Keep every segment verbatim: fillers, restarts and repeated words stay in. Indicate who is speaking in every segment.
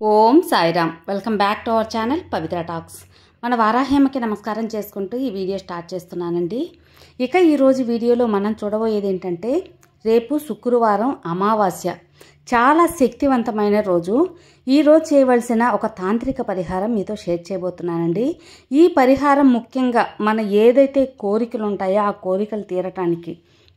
Speaker 1: Om Sairam. Welcome back to our channel Pavitra talks. మన వారాహ్యమకి నమస్కారం చేసుకుంటూ ఈ వీడియో స్టార్ట్ చేస్తున్నానండి. ఇక ఈరోజు వీడియోలో మనం చూడబోయేది ఏంటంటే, రేపు శుక్రవారం అమావాస్య, చాలా శక్తివంతమైన రోజు. ఈరోజు చేయవలసిన ఒక తాంత్రిక పరిహారం మీతో షేర్ చేయబోతున్నానండి. ఈ పరిహారం ముఖ్యంగా మన ఏదైతే కోరికలు ఉంటాయో ఆ కోరికలు తీరటానికి.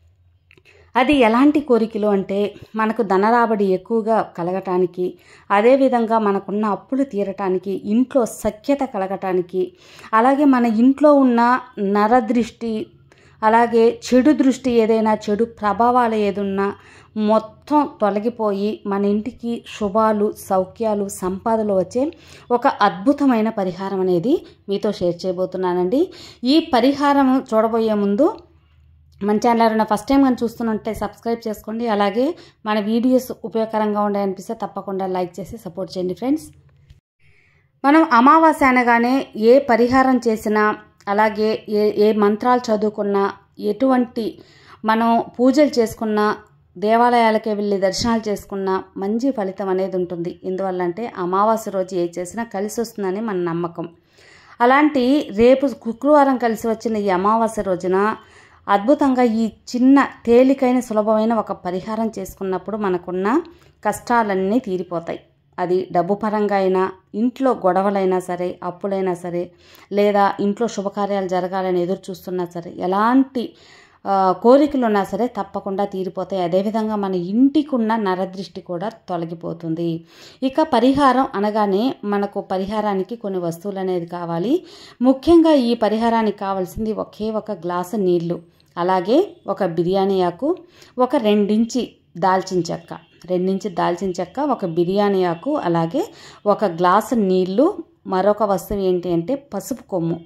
Speaker 1: అది ఎలాంటి కోరికలు అంటే, మనకు ధనరాబడి ఎక్కువగా కలగటానికి, అదేవిధంగా మనకున్న అప్పులు తీరటానికి, ఇంట్లో సఖ్యత కలగటానికి, అలాగే మన ఇంట్లో ఉన్న నరదృష్టి, అలాగే చెడు దృష్టి, ఏదైనా చెడు ప్రభావాలు ఏదున్నా మొత్తం తొలగిపోయి మన ఇంటికి శుభాలు, సౌఖ్యాలు, సంపాదలు వచ్చే ఒక అద్భుతమైన పరిహారం అనేది మీతో షేర్ చేయబోతున్నానండి. ఈ పరిహారం చూడబోయే ముందు మన ఛానల్ ఎవరైనా ఫస్ట్ టైం కానీ చూస్తున్నట్టే సబ్స్క్రైబ్ చేసుకోండి. అలాగే మన వీడియోస్ ఉపయోగకరంగా ఉండాలనిపిస్తే తప్పకుండా లైక్ చేసి సపోర్ట్ చేయండి ఫ్రెండ్స్. మనం అమావాస్య అనగానే ఏ పరిహారం చేసినా, అలాగే ఏ ఏ మంత్రాలు చదువుకున్నా, ఎటువంటి మనం పూజలు చేసుకున్నా, దేవాలయాలకే వెళ్ళి దర్శనాలు చేసుకున్నా మంచి ఫలితం అనేది ఉంటుంది. ఎందువల్లంటే అమావాస్య రోజు ఏ చేసినా కలిసి వస్తుందని మన నమ్మకం. అలాంటి రేపు శుక్రవారం కలిసి వచ్చిన ఈ అమావాస్య రోజున అద్భుతంగా ఈ చిన్న తేలికైన సులభమైన ఒక పరిహారం చేసుకున్నప్పుడు మనకున్న కష్టాలన్నీ తీరిపోతాయి. అది డబ్బు పరంగా అయినా, ఇంట్లో గొడవలైనా సరే, అప్పులైనా సరే, లేదా ఇంట్లో శుభకార్యాలు జరగాలని ఎదురు చూస్తున్నా సరే, ఎలాంటి కోరికలు ఉన్నా సరే తప్పకుండా తీరిపోతాయి. అదేవిధంగా మన ఇంటికి ఉన్న నరదృష్టి కూడా తొలగిపోతుంది. ఇక పరిహారం అనగానే మనకు పరిహారానికి కొన్ని వస్తువులు అనేది కావాలి. ముఖ్యంగా ఈ పరిహారానికి కావాల్సింది ఒకే ఒక గ్లాసు నీళ్లు, అలాగే ఒక బిర్యానీ ఆకు, ఒక రెండించి దాల్చిన చెక్క, రెండించి దాల్చిన చెక్క, ఒక బిర్యానీ ఆకు, అలాగే ఒక గ్లాసు నీళ్లు. మరొక వస్తువు ఏంటి అంటే పసుపు కొమ్ము.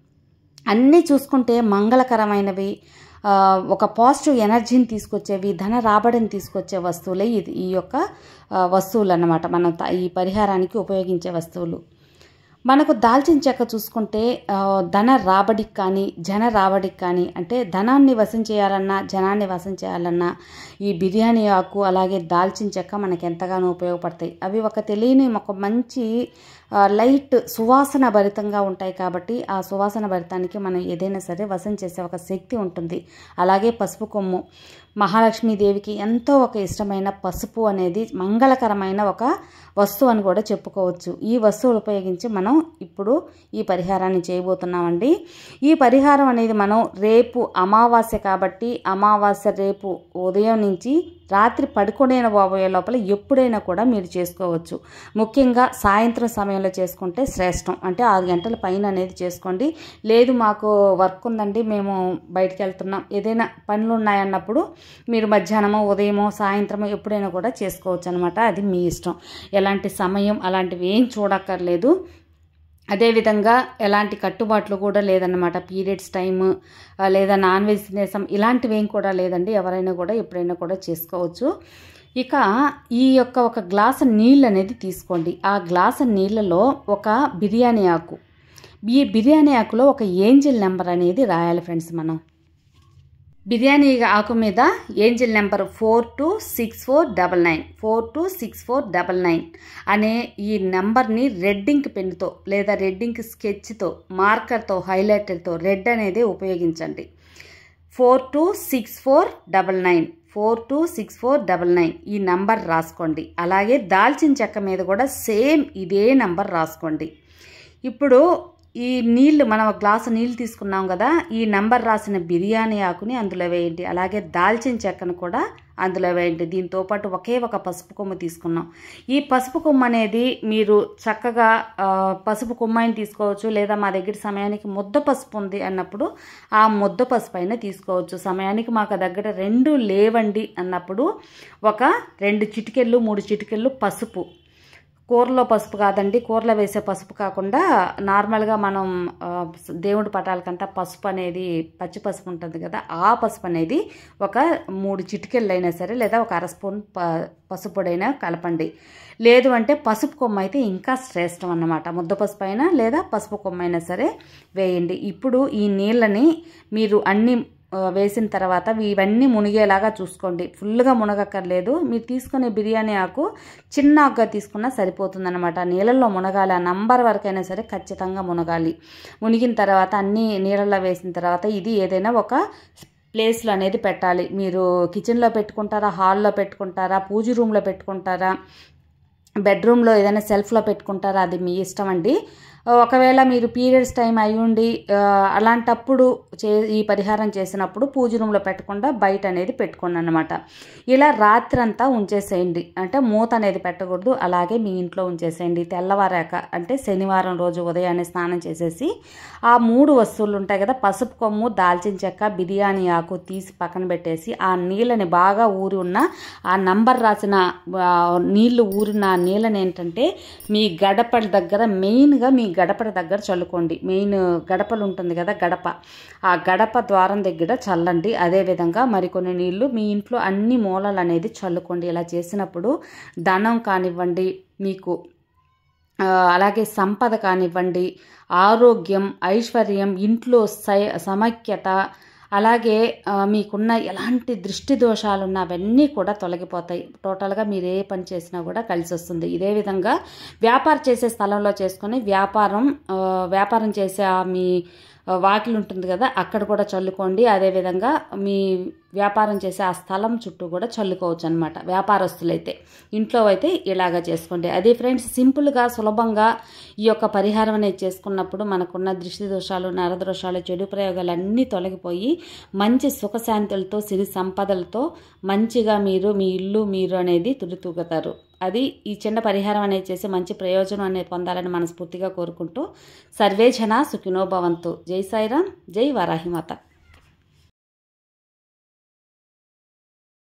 Speaker 1: అన్నీ చూసుకుంటే మంగళకరమైనవి, ఒక పాజిటివ్ ఎనర్జీని తీసుకొచ్చేవి, ధన రాబడిని తీసుకొచ్చే వస్తువులే ఇది ఈ యొక్క వస్తువులు అన్నమాట. మనం ఈ పరిహారానికి ఉపయోగించే వస్తువులు. మనకు దాల్చిన చెక్క చూసుకుంటే ధన రాబడికి కానీ, జన రాబడికి కానీ, అంటే ధనాన్ని వశం చేయాలన్నా, జనాన్ని వశం చేయాలన్నా ఈ బిర్యానీ ఆకు, అలాగే దాల్చిన చెక్క మనకు ఎంతగానో ఉపయోగపడతాయి. అవి ఒక తెలియని ఒక మంచి లైట్ సువాసన భరితంగా ఉంటాయి కాబట్టి ఆ సువాసన భరితానికి మనం ఏదైనా సరే వశం చేసే ఒక శక్తి ఉంటుంది. అలాగే పసుపు కొమ్ము, మహాలక్ష్మీదేవికి ఎంతో ఒక ఇష్టమైన పసుపు అనేది మంగళకరమైన ఒక వస్తువు అని కూడా చెప్పుకోవచ్చు. ఈ వస్తువులు ఉపయోగించి మనం ఇప్పుడు ఈ పరిహారాన్ని చేయబోతున్నామండి. ఈ పరిహారం అనేది మనం రేపు అమావాస్య కాబట్టి, అమావాస్య రేపు ఉదయం నుంచి రాత్రి పడుకునే పోయే లోపల ఎప్పుడైనా కూడా మీరు చేసుకోవచ్చు. ముఖ్యంగా సాయంత్రం సమయంలో చేసుకుంటే శ్రేష్టం. అంటే ఆరు గంటల పైన అనేది చేసుకోండి. లేదు మాకు వర్క్ ఉందండి, మేము బయటికి వెళ్తున్నాం, ఏదైనా పనులు ఉన్నాయన్నప్పుడు మీరు మధ్యాహ్నమో, ఉదయమో, సాయంత్రమో ఎప్పుడైనా కూడా చేసుకోవచ్చు అనమాట. అది మీ ఇష్టం. ఎలాంటి సమయం అలాంటివి ఏం చూడక్కర్లేదు. అదేవిధంగా ఎలాంటి కట్టుబాట్లు కూడా లేదన్నమాట. పీరియడ్స్ టైము లేదా నాన్ వెజ్ తినేసం ఇలాంటివి ఏం కూడా లేదండి. ఎవరైనా కూడా ఎప్పుడైనా కూడా చేసుకోవచ్చు. ఇక ఈ యొక్క ఒక గ్లాసు నీళ్ళు అనేది తీసుకోండి. ఆ గ్లాసు నీళ్ళలో ఒక బిర్యానీ ఆకు, ఈ బిర్యానీ ఆకులో ఒక ఏంజిల్ నెంబర్ అనేది రాయాలి ఫ్రెండ్స్. మనం బిర్యానీ ఆకు మీద angel number four two six four double nine four two six four double nine అనే ఈ నెంబర్ని రెడ్ ఇంక్ పెన్నుతో లేదా రెడ్ ఇంక్ స్కెచ్తో, మార్కర్తో, హైలైటర్తో రెడ్ అనేది ఉపయోగించండి. Four two six four double nine four two six four double nine ఈ నంబర్ రాసుకోండి. అలాగే దాల్చిన చెక్క మీద కూడా సేమ్ ఇదే నంబర్ రాసుకోండి. ఇప్పుడు ఈ నీళ్లు, మనం ఒక గ్లాసు నీళ్ళు తీసుకున్నాం కదా, ఈ నంబర్ రాసిన బిర్యానీ ఆకుని అందులో వేయండి. అలాగే దాల్చిన చెక్కను కూడా అందులో వేయండి. దీంతో పాటు ఒకే ఒక పసుపు కొమ్ము తీసుకున్నాం. ఈ పసుపు కొమ్ము అనేది మీరు చక్కగా పసుపు కొమ్మాయిని తీసుకోవచ్చు, లేదా మా దగ్గర సమయానికి ముద్ద పసుపు ఉంది అన్నప్పుడు ఆ ముద్ద పసుపు అయినా తీసుకోవచ్చు. సమయానికి మాకు దగ్గర రెండు లేవండి అన్నప్పుడు ఒక రెండు చిటికెళ్ళు, మూడు చిటికెళ్ళు పసుపు, కూరలో పసుపు కాదండి, కూరలో వేసే పసుపు కాకుండా నార్మల్గా మనం దేవుడి పటాలకంతా పసుపు అనేది పచ్చి పసుపు ఉంటుంది కదా, ఆ పసుపు అనేది ఒక మూడు చిటికెళ్ళు అయినా సరే, లేదా ఒక అర స్పూన్ ప పసుపు పొడైనా కలపండి. లేదు అంటే పసుపు కొమ్మ అయితే ఇంకా శ్రేష్టం అన్నమాట. ముద్ద పసుపు అయినా లేదా పసుపు కొమ్మ అయినా సరే వేయండి. ఇప్పుడు ఈ నీళ్ళని మీరు అన్ని వేసిన తర్వాత ఇవన్నీ మునిగేలాగా చూసుకోండి. ఫుల్గా మునగక్కర్లేదు. మీరు తీసుకునే బిర్యానీ ఆకు చిన్న ఆకుగా తీసుకున్నా సరిపోతుందన్నమాట. నీళ్ళల్లో మునగాలి, ఆ నంబర్ వరకైనా సరే ఖచ్చితంగా మునగాలి. మునిగిన తర్వాత అన్నీ నీళ్ళల్లో వేసిన తర్వాత ఇది ఏదైనా ఒక ప్లేస్లో అనేది పెట్టాలి. మీరు కిచెన్లో పెట్టుకుంటారా, హాల్లో పెట్టుకుంటారా, పూజ రూమ్లో పెట్టుకుంటారా, బెడ్రూమ్లో ఏదైనా సెల్ఫ్లో పెట్టుకుంటారా, అది మీ ఇష్టం అండి. ఒకవేళ మీరు పీరియడ్స్ టైం అయ్యుండి అలాంటప్పుడు చే ఈ పరిహారం చేసినప్పుడు పూజ రూమ్లో పెట్టకుండా బయట అనేది పెట్టుకోండి అన్నమాట. ఇలా రాత్రి అంతా ఉంచేసేయండి. అంటే మూత అనేది పెట్టకూడదు, అలాగే మీ ఇంట్లో ఉంచేసేయండి. తెల్లవారాక అంటే శనివారం రోజు ఉదయాన్నే స్నానం చేసేసి ఆ మూడు వస్తువులు ఉంటాయి కదా, పసుపు కొమ్ము, దాల్చిన చెక్క, బిర్యానీ ఆకు తీసి పక్కన పెట్టేసి ఆ నీళ్ళని బాగా ఊరి ఉన్న ఆ నంబర్ రాసిన నీళ్లు ఊరిన నీళ్ళని ఏంటంటే మీ గడప దగ్గర, మెయిన్గా మీ గడప దగ్గర చల్లుకోండి. మెయిన్ గడపలు ఉంటుంది కదా, గడప, ఆ గడప ద్వారం దగ్గర చల్లండి. అదేవిధంగా మరికొన్ని నీళ్లు మీ ఇంట్లో అన్ని మూలలు అనేది చల్లుకోండి. ఇలా చేసినప్పుడు ధనం కానివ్వండి, మీకు అలాగే సంపద కానివ్వండి, ఆరోగ్యం, ఐశ్వర్యం, ఇంట్లో సై సమైక్యత, అలాగే మీకున్న ఎలాంటి దృష్టి దోషాలున్నా అవన్నీ కూడా తొలగిపోతాయి. టోటల్గా మీరు ఏ పని చేసినా కూడా కలిసి వస్తుంది. ఇదే విధంగా వ్యాపారం చేసే స్థలంలో చేసుకొని వ్యాపారం వ్యాపారం చేసే మీ వాకిలు ఉంటుంది కదా, అక్కడ కూడా చల్లుకోండి. అదేవిధంగా మీ వ్యాపారం చేసే ఆ స్థలం చుట్టూ కూడా చల్లుకోవచ్చు అనమాట. వ్యాపారస్తులైతే ఇంట్లో అయితే ఇలాగ చేసుకోండి. అదే ఫ్రెండ్స్, సింపుల్గా సులభంగా ఈ యొక్క పరిహారం అనేది చేసుకున్నప్పుడు మనకున్న దృష్టి దోషాలు, నరదోషాలు, చెడు ప్రయోగాలు అన్నీ తొలగిపోయి మంచి సుఖశాంతులతో, సిరి సంపదలతో మంచిగా మీరు మీ ఇల్లు మీరు అనేది తుడితూగుతారు. అది ఈ చిన్న పరిహారం అనేది చేసి మంచి ప్రయోజనం అనేది పొందాలని మనస్ఫూర్తిగా కోరుకుంటూ సర్వే జన సుఖినో భవంతు. జై సాయిరామ్, జై వారాహిమాత.